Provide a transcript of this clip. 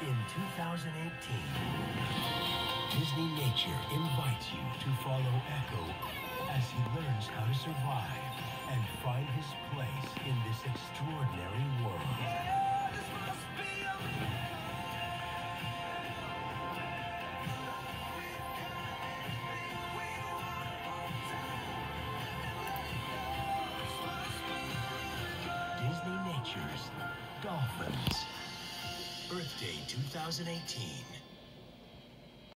In 2018, Disney Nature invites you to follow Echo as he learns how to survive and find his place in this extraordinary world. Disney Nature's Dolphins. Earth Day 2018.